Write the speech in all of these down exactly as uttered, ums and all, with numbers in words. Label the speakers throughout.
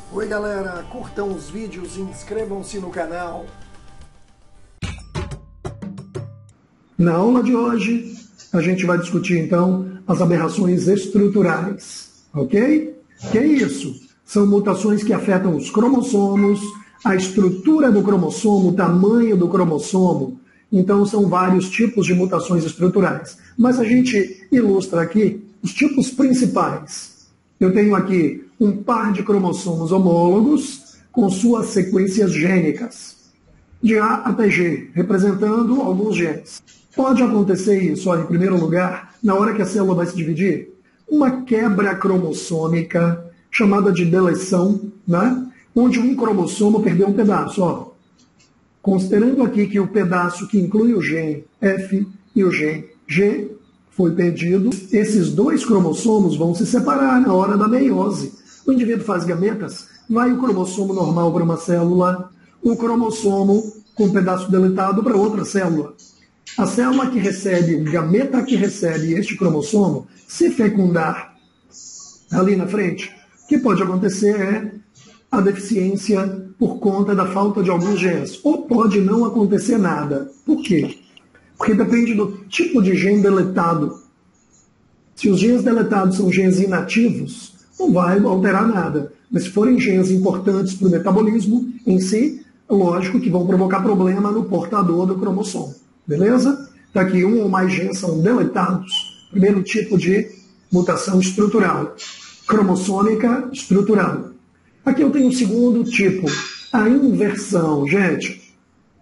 Speaker 1: Oi galera, curtam os vídeos e inscrevam-se no canal. Na aula de hoje, a gente vai discutir então as aberrações estruturais, ok? Que é isso? São mutações que afetam os cromossomos, a estrutura do cromossomo, o tamanho do cromossomo. Então são vários tipos de mutações estruturais. Mas a gente ilustra aqui os tipos principais. Eu tenho aqui um par de cromossomos homólogos com suas sequências gênicas, de A até G, representando alguns genes. Pode acontecer isso, ó, em primeiro lugar, na hora que a célula vai se dividir, uma quebra cromossômica, chamada de deleção, né? Onde um cromossomo perdeu um pedaço. Ó. Considerando aqui que o pedaço que inclui o gene F e o gene G foi perdido, esses dois cromossomos vão se separar na hora da meiose. O indivíduo faz gametas, vai o cromossomo normal para uma célula, o cromossomo com um pedaço deletado para outra célula. A célula que recebe, o gameta que recebe este cromossomo, se fecundar ali na frente, o que pode acontecer é a deficiência por conta da falta de alguns genes. Ou pode não acontecer nada. Por quê? Porque depende do tipo de gene deletado. Se os genes deletados são genes inativos, não vai alterar nada. Mas se forem genes importantes para o metabolismo em si, é lógico que vão provocar problema no portador do cromossomo. Beleza? Está aqui um ou mais genes são deletados. Primeiro tipo de mutação estrutural. Cromossômica estrutural. Aqui eu tenho o segundo tipo, a inversão. Gente,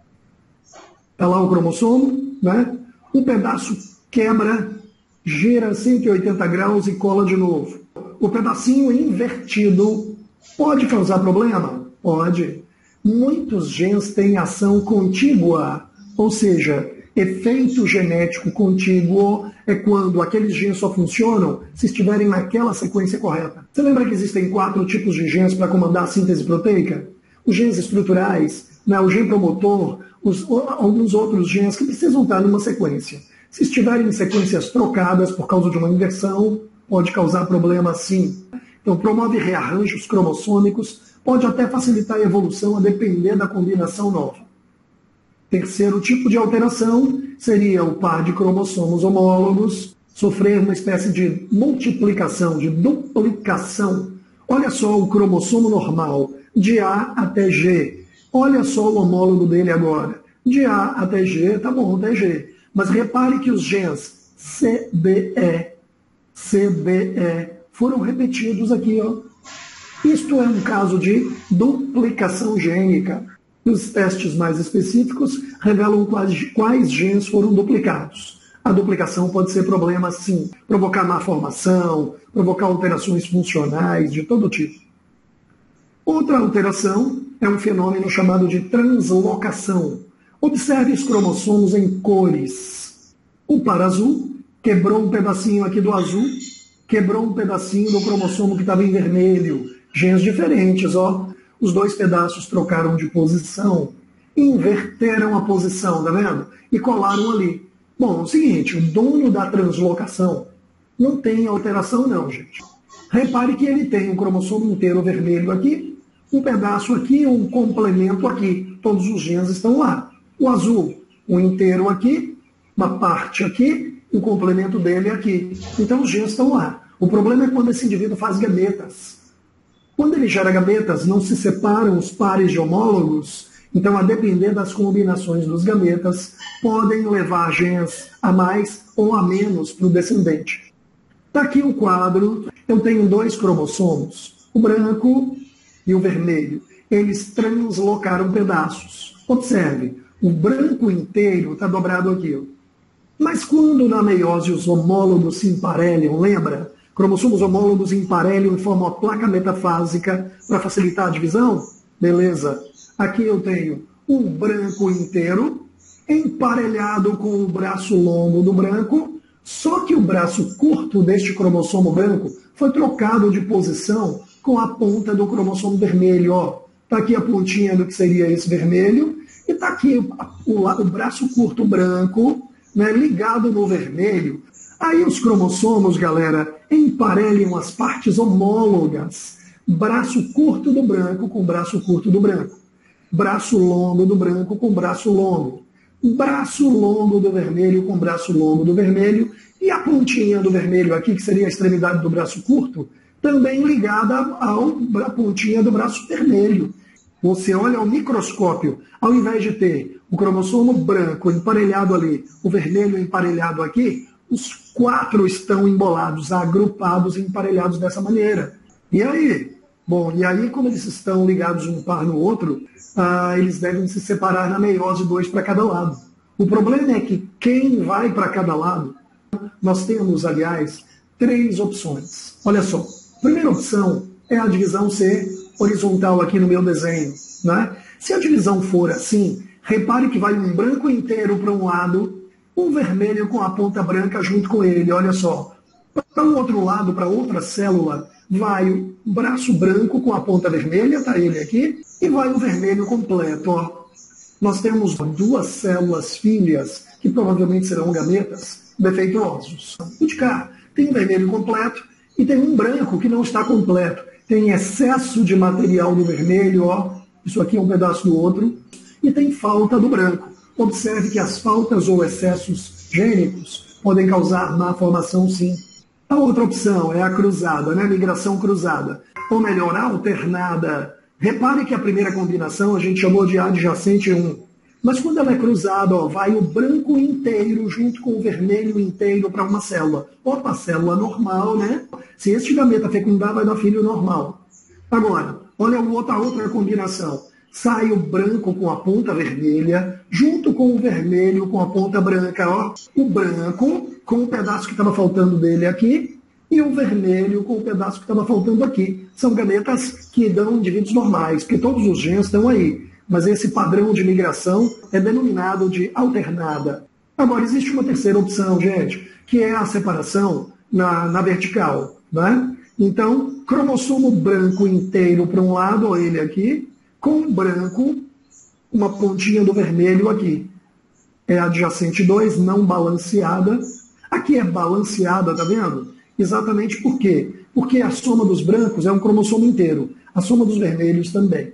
Speaker 1: está lá o cromossomo, né? Um pedaço quebra, gira cento e oitenta graus e cola de novo. O pedacinho invertido pode causar problema? Pode. Muitos genes têm ação contígua, ou seja, efeito genético contíguo é quando aqueles genes só funcionam se estiverem naquela sequência correta. Você lembra que existem quatro tipos de genes para comandar a síntese proteica? Os genes estruturais, né, o gene promotor, os, alguns outros genes que precisam estar numa sequência. Se estiverem em sequências trocadas por causa de uma inversão, pode causar problema sim. Então promove rearranjos cromossômicos, pode até facilitar a evolução a depender da combinação nova. Terceiro tipo de alteração seria o par de cromossomos homólogos sofrer uma espécie de multiplicação, de duplicação. Olha só o cromossomo normal, de A até G. Olha só o homólogo dele agora. De A até G, tá bom, até G. Mas repare que os genes C B E, C B E foram repetidos aqui. Ó. Isto é um caso de duplicação gênica. Os testes mais específicos revelam quais, quais genes foram duplicados. A duplicação pode ser problema, sim, provocar má formação, provocar alterações funcionais de todo tipo. Outra alteração é um fenômeno chamado de translocação. Observe os cromossomos em cores. O par azul quebrou um pedacinho aqui do azul, quebrou um pedacinho do cromossomo que estava em vermelho. Genes diferentes, ó. Os dois pedaços trocaram de posição, inverteram a posição, tá vendo? E colaram ali. Bom, é o seguinte, o dono da translocação não tem alteração não, gente. Repare que ele tem um cromossomo inteiro vermelho aqui, um pedaço aqui, um complemento aqui. Todos os genes estão lá. O azul, um inteiro aqui, uma parte aqui, o complemento dele aqui. Então os genes estão lá. O problema é quando esse indivíduo faz gametas. Quando ele gera gametas, não se separam os pares de homólogos, então, a depender das combinações dos gametas, podem levar genes a mais ou a menos para o descendente. Está aqui o quadro, eu tenho dois cromossomos, o branco e o vermelho. Eles translocaram pedaços. Observe, o branco inteiro está dobrado aqui. Ó. Mas quando na meiose os homólogos se emparelham, lembra? Cromossomos homólogos emparelham e formam a placa metafásica para facilitar a divisão? Beleza. Aqui eu tenho um branco inteiro emparelhado com o braço longo do branco, só que o braço curto deste cromossomo branco foi trocado de posição com a ponta do cromossomo vermelho. Está aqui a pontinha do que seria esse vermelho e está aqui o, o, o braço curto branco, né, ligado no vermelho. Aí os cromossomos, galera, emparelham as partes homólogas braço curto do branco com braço curto do branco, braço longo do branco com braço longo, braço longo do vermelho com braço longo do vermelho, e a pontinha do vermelho aqui, que seria a extremidade do braço curto, também ligada ao, à pontinha do braço vermelho. Você olha ao microscópio, ao invés de ter o cromossomo branco emparelhado ali, o vermelho emparelhado aqui, os quatro estão embolados, agrupados e emparelhados dessa maneira. E aí? Bom, e aí como eles estão ligados um par no outro, ah, eles devem se separar na meiose dois para cada lado. O problema é que quem vai para cada lado, nós temos, aliás, três opções. Olha só, a primeira opção é a divisão ser horizontal aqui no meu desenho, né? Se a divisão for assim, repare que vai um branco inteiro para um lado, um vermelho com a ponta branca junto com ele, olha só. Para o outro lado, para outra célula, vai o braço branco com a ponta vermelha, tá ele aqui, e vai o vermelho completo, ó. Nós temos duas células filhas, que provavelmente serão gametas, defeituosos. O de cá tem um vermelho completo e tem um branco que não está completo. Tem excesso de material do vermelho, ó. Isso aqui é um pedaço do outro. E tem falta do branco. Observe que as faltas ou excessos gênicos podem causar má formação, sim. A outra opção é a cruzada, né? Migração cruzada. Ou melhor, a alternada. Repare que a primeira combinação a gente chamou de adjacente um. Mas quando ela é cruzada, ó, vai o branco inteiro junto com o vermelho inteiro para uma célula. Opa, célula normal, né? Se este gameta fecundar, vai dar filho normal. Agora, olha a outra, a outra combinação. Sai o branco com a ponta vermelha, junto com o vermelho com a ponta branca. Ó. O branco com o pedaço que estava faltando dele aqui, e o vermelho com o pedaço que estava faltando aqui. São gametas que dão indivíduos normais, porque todos os genes estão aí. Mas esse padrão de migração é denominado de alternada. Agora, existe uma terceira opção, gente, que é a separação na, na vertical. Né? Então, cromossomo branco inteiro para um lado, ó, ele aqui, com branco, uma pontinha do vermelho aqui. É adjacente dois, não balanceada. Aqui é balanceada, tá vendo? Exatamente por quê? Porque a soma dos brancos é um cromossomo inteiro. A soma dos vermelhos também.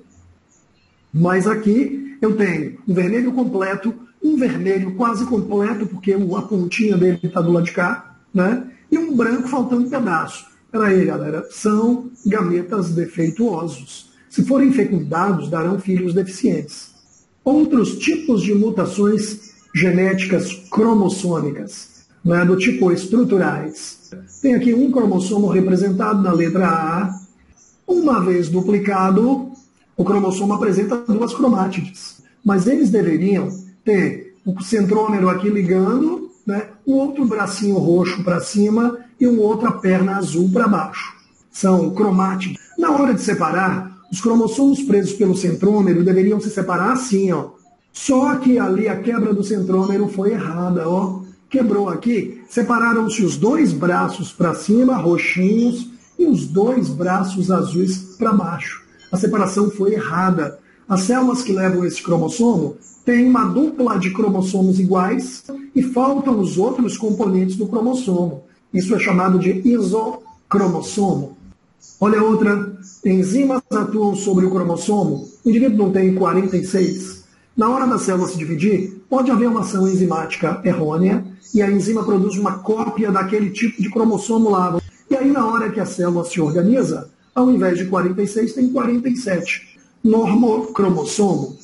Speaker 1: Mas aqui eu tenho um vermelho completo, um vermelho quase completo, porque a pontinha dele está do lado de cá, né? E um branco faltando um pedaço. Espera aí, galera. São gametas defeituosos. Se forem fecundados, darão filhos deficientes. Outros tipos de mutações genéticas cromossômicas, né, do tipo estruturais. Tem aqui um cromossomo representado na letra A. Uma vez duplicado, o cromossomo apresenta duas cromátides. Mas eles deveriam ter o centrômero aqui ligando, né, um outro bracinho roxo para cima e uma outra perna azul para baixo. São cromátides. Na hora de separar, os cromossomos presos pelo centrômero deveriam se separar assim, ó. Só que ali a quebra do centrômero foi errada, ó. Quebrou aqui, separaram-se os dois braços para cima, roxinhos, e os dois braços azuis para baixo. A separação foi errada. As células que levam esse cromossomo têm uma dupla de cromossomos iguais e faltam os outros componentes do cromossomo. Isso é chamado de isocromossomo. Olha a outra. Enzimas atuam sobre o cromossomo. O indivíduo não tem quarenta e seis. Na hora da célula se dividir, pode haver uma ação enzimática errônea e a enzima produz uma cópia daquele tipo de cromossomo lá. E aí, na hora que a célula se organiza, ao invés de quarenta e seis, tem quarenta e sete. Normocromossomo.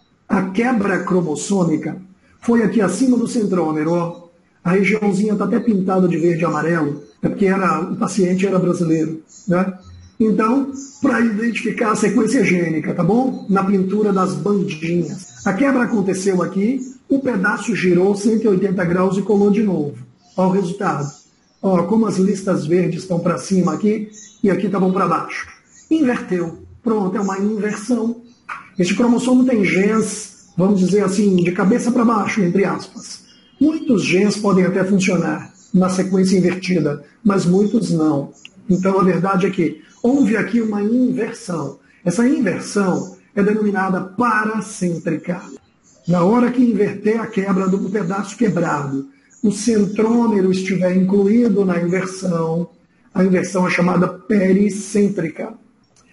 Speaker 1: A quebra cromossômica foi aqui acima do centrômero. Ó. A regiãozinha está até pintada de verde e amarelo, é porque era, o paciente era brasileiro. Né? Então, para identificar a sequência gênica, tá bom? Na pintura das bandinhas. A quebra aconteceu aqui, o pedaço girou cento e oitenta graus e colou de novo. Olha o resultado. Ó, como as listas verdes estão para cima aqui e aqui estavam para baixo. Inverteu. Pronto, é uma inversão. Este cromossomo tem genes, vamos dizer assim, de cabeça para baixo, entre aspas. Muitos genes podem até funcionar na sequência invertida, mas muitos não. Então, a verdade é que houve aqui uma inversão. Essa inversão é denominada paracêntrica. Na hora que inverter a quebra do pedaço quebrado, o centrômero estiver incluído na inversão, a inversão é chamada pericêntrica.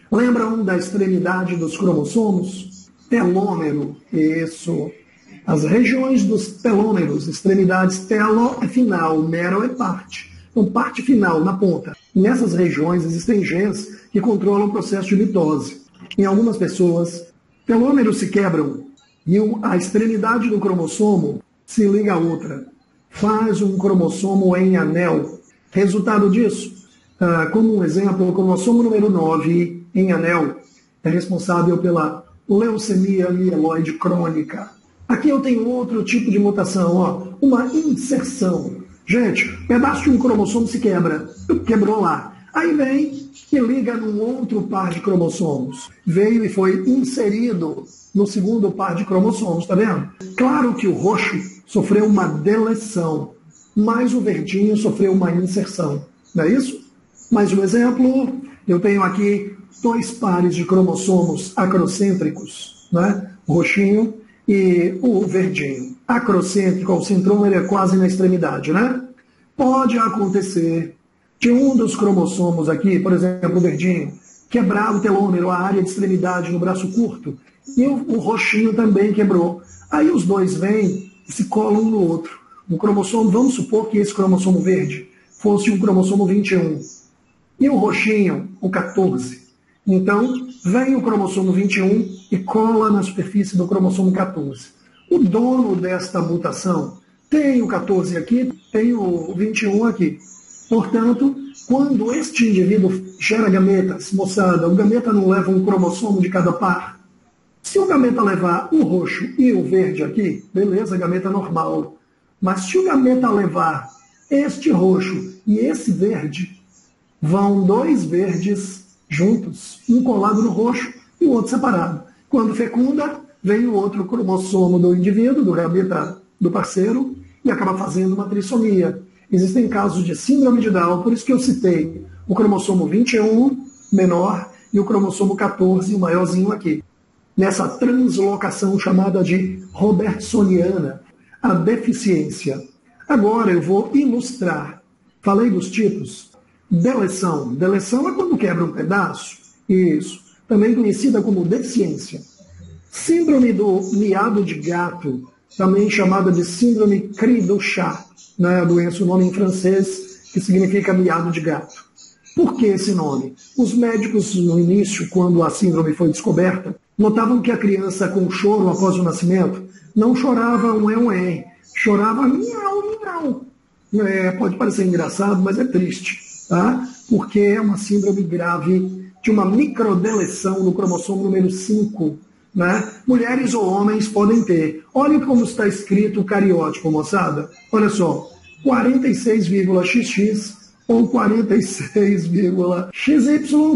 Speaker 1: Lembram da extremidade dos cromossomos? Telômero, isso. As regiões dos telômeros, extremidades, telo é final, mero é parte. Então, parte final, na ponta. Nessas regiões existem genes que controlam o processo de mitose. Em algumas pessoas, telômeros se quebram e a extremidade do cromossomo se liga a outra. Faz um cromossomo em anel. Resultado disso, como um exemplo, o cromossomo número nove em anel é responsável pela leucemia mieloide crônica. Aqui eu tenho outro tipo de mutação, ó, uma inserção. Gente, pedaço de um cromossomo se quebra, quebrou lá. Aí vem e liga num outro par de cromossomos. Veio e foi inserido no segundo par de cromossomos, tá vendo? Claro que o roxo sofreu uma deleção, mas o verdinho sofreu uma inserção, não é isso? Mais um exemplo, eu tenho aqui dois pares de cromossomos acrocêntricos, né? O roxinho e o verdinho. Acrocêntrico, o centrômero é quase na extremidade, né? Pode acontecer de um dos cromossomos aqui, por exemplo, o verdinho, quebrar o telômero, a área de extremidade no braço curto, e o, o roxinho também quebrou. Aí os dois vêm e se colam um no outro. O cromossomo, vamos supor que esse cromossomo verde fosse um cromossomo vinte e um, e o roxinho, o quatorze. Então, vem o cromossomo vinte e um e cola na superfície do cromossomo quatorze. O dono desta mutação tem o quatorze aqui, tem o vinte e um aqui. Portanto, quando este indivíduo gera gametas, moçada, o gameta não leva um cromossomo de cada par. Se o gameta levar o roxo e o verde aqui, beleza, gameta normal. Mas se o gameta levar este roxo e esse verde, vão dois verdes juntos, um colado no roxo e o outro separado. Quando fecunda, vem o outro cromossomo do indivíduo, do gameta do parceiro, e acaba fazendo uma trissomia. Existem casos de síndrome de Down, por isso que eu citei o cromossomo vinte e um, menor, e o cromossomo quatorze, o maiorzinho aqui. Nessa translocação chamada de robertsoniana, a deficiência. Agora eu vou ilustrar. Falei dos tipos. Deleção. Deleção é quando quebra um pedaço. Isso. Também conhecida como deficiência. Síndrome do miado de gato, também chamada de síndrome cri do chat, né? A doença, o nome em francês, que significa miado de gato. Por que esse nome? Os médicos, no início, quando a síndrome foi descoberta, notavam que a criança com choro após o nascimento não chorava um é um é, chorava miau, miau. É, pode parecer engraçado, mas é triste, tá? Porque é uma síndrome grave de uma microdeleção no cromossomo número cinco. Né? Mulheres ou homens podem ter. Olha como está escrito o cariótipo, moçada. Olha só, quarenta e seis vírgula xis xis ou quarenta e seis vírgula xis ípsilon,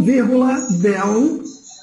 Speaker 1: del,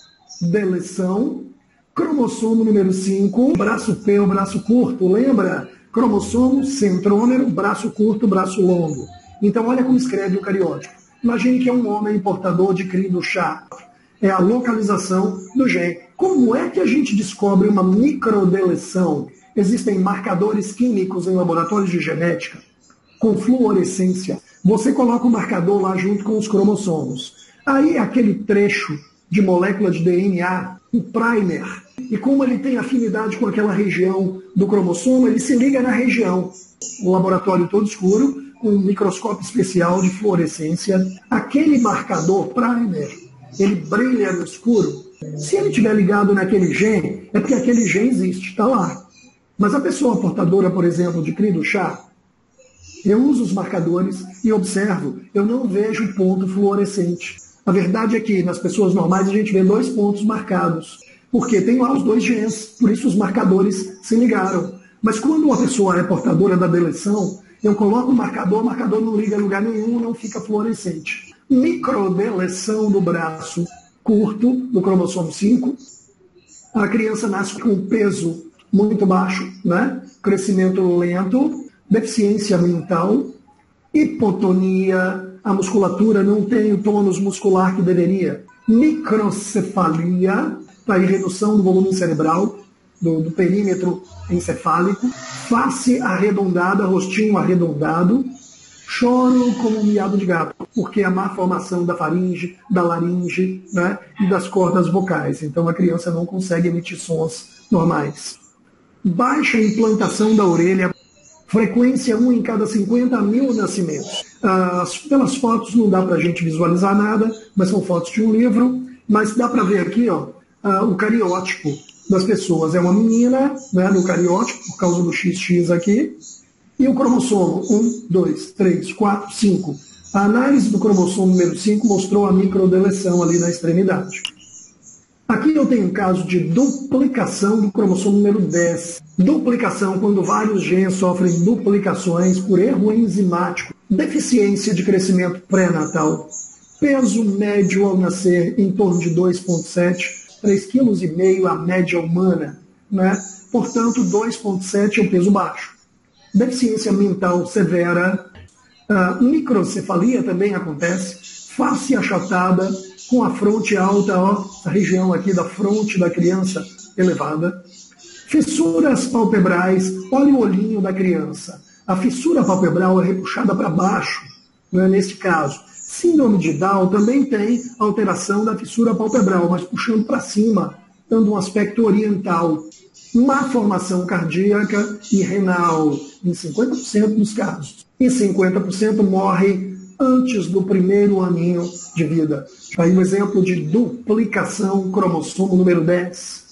Speaker 1: deleção, cromossomo número cinco, braço P ou braço curto, lembra? Cromossomo, centrômero, braço curto, braço longo. Então olha como escreve o cariótipo. Imagine que é um homem portador de cri do chat. É a localização do gene. Como é que a gente descobre uma microdeleção? Existem marcadores químicos em laboratórios de genética com fluorescência. Você coloca o marcador lá junto com os cromossomos. Aí aquele trecho de molécula de D N A, o primer, e como ele tem afinidade com aquela região do cromossomo, ele se liga na região. O laboratório todo escuro, com um microscópio especial de fluorescência. Aquele marcador primer, ele brilha no escuro. Se ele estiver ligado naquele gene, é porque aquele gene existe, está lá. Mas a pessoa portadora, por exemplo, de cri do chat, eu uso os marcadores e observo, eu não vejo ponto fluorescente. A verdade é que nas pessoas normais a gente vê dois pontos marcados, porque tem lá os dois genes, por isso os marcadores se ligaram. Mas quando uma pessoa é portadora da deleção, eu coloco o marcador, o marcador não liga em lugar nenhum, não fica fluorescente. Microdeleção do braço curto, do cromossomo cinco. A criança nasce com peso muito baixo, né? Crescimento lento, deficiência mental, hipotonia, a musculatura não tem o tônus muscular que deveria, microcefalia, tá aí redução do volume cerebral, do, do perímetro encefálico, face arredondada, rostinho arredondado, choro como um miado de gato, porque é a má formação da faringe, da laringe, né, e das cordas vocais. Então a criança não consegue emitir sons normais. Baixa implantação da orelha, frequência um em cada cinquenta mil nascimentos. Ah, pelas fotos não dá para a gente visualizar nada, mas são fotos de um livro, mas dá para ver aqui, ó, ah, o cariótipo das pessoas. É uma menina, né, no cariótipo, por causa do X X aqui, e o cromossomo um, dois, três, quatro, cinco. A análise do cromossomo número cinco mostrou a microdeleção ali na extremidade. Aqui eu tenho um caso de duplicação do cromossomo número dez. Duplicação quando vários genes sofrem duplicações por erro enzimático. Deficiência de crescimento pré-natal. Peso médio ao nascer em torno de dois vírgula sete, três vírgula cinco quilos a média humana, né? Portanto, dois vírgula sete é o peso baixo. Deficiência mental severa. Uh, microcefalia também acontece. Face achatada, com a fronte alta, ó, a região aqui da fronte da criança elevada. Fissuras palpebrais, olha o olhinho da criança. A fissura palpebral é repuxada para baixo, né, nesse caso. Síndrome de Down também tem alteração da fissura palpebral, mas puxando para cima, dando um aspecto oriental. Má formação cardíaca e renal, em cinquenta por cento dos casos. E cinquenta por cento morre antes do primeiro aninho de vida. Aí um exemplo de duplicação, cromossomo número dez.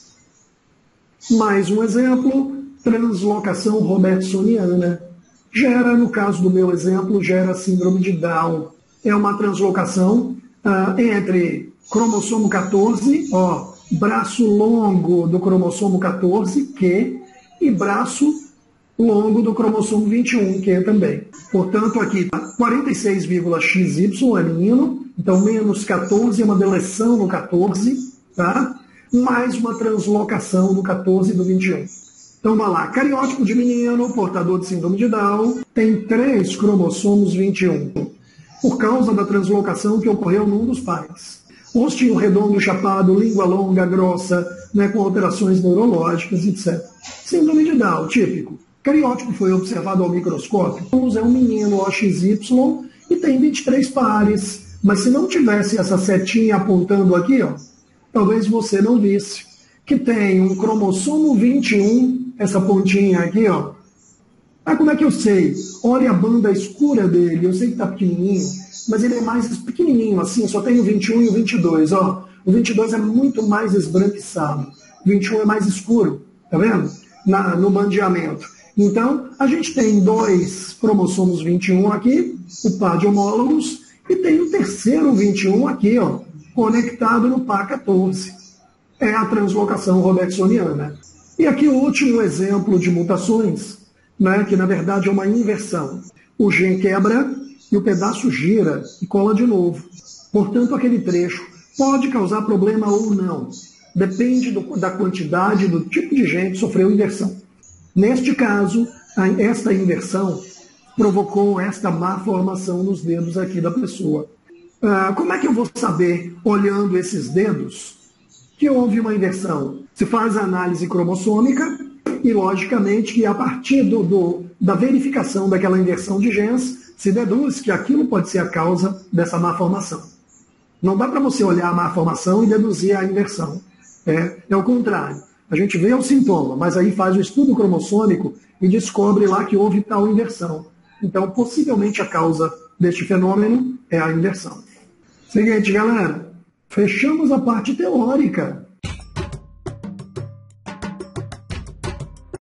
Speaker 1: Mais um exemplo, translocação robertsoniana. Gera, no caso do meu exemplo, gera síndrome de Down. É uma translocação uh, entre cromossomo quatorze, ó, braço longo do cromossomo quatorze, Q, e braço longo do cromossomo vinte e um, Q também. Portanto, aqui tá quarenta e seis vírgula X Y é menino, então menos quatorze é uma deleção no quatorze, tá? Mais uma translocação do quatorze e do vinte e um. Então, vai lá, cariótipo de menino, portador de síndrome de Down, tem três cromossomos vinte e um, por causa da translocação que ocorreu num dos pais. Rostinho redondo, chapado, língua longa, grossa, né, com alterações neurológicas, etcétera. Síndrome de Down, típico. Cariótipo foi observado ao microscópio. É um menino O X Y e tem vinte e três pares. Mas se não tivesse essa setinha apontando aqui, ó, talvez você não visse que tem um cromossomo vinte e um, essa pontinha aqui, ó. Ah, como é que eu sei? Olha a banda escura dele, eu sei que está pequenininho, mas ele é mais pequenininho assim, só tem o vinte e um e o vinte e dois, ó. O vinte e dois é muito mais esbranquiçado, o vinte e um é mais escuro, tá vendo? Na, no bandeamento. Então, a gente tem dois cromossomos vinte e um aqui, o par de homólogos, e tem o terceiro vinte e um aqui, ó, conectado no par quatorze. É a translocação robertsoniana. E aqui o último exemplo de mutações, né, que na verdade é uma inversão. O gene quebra e o pedaço gira e cola de novo. Portanto, aquele trecho pode causar problema ou não. Depende do, da quantidade, do tipo de gene que sofreu inversão. Neste caso, esta inversão provocou esta má formação nos dedos aqui da pessoa. Ah, como é que eu vou saber, olhando esses dedos, que houve uma inversão? Se faz a análise cromossômica e, logicamente, que a partir do, do, da verificação daquela inversão de genes, se deduz que aquilo pode ser a causa dessa má formação. Não dá para você olhar a má formação e deduzir a inversão. É, é o contrário. A gente vê o sintoma, mas aí faz o estudo cromossômico e descobre lá que houve tal inversão. Então, possivelmente, a causa deste fenômeno é a inversão. Seguinte, galera. Fechamos a parte teórica.